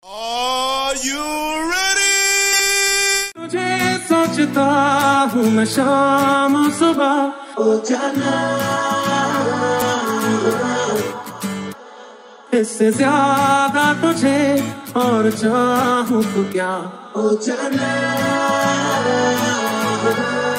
Are you ready? तुझे सोचता हूँ मैं शाम सुबह हो जाना, इससे ज्यादा तुझे और चाहूँ तो क्या हो जाना।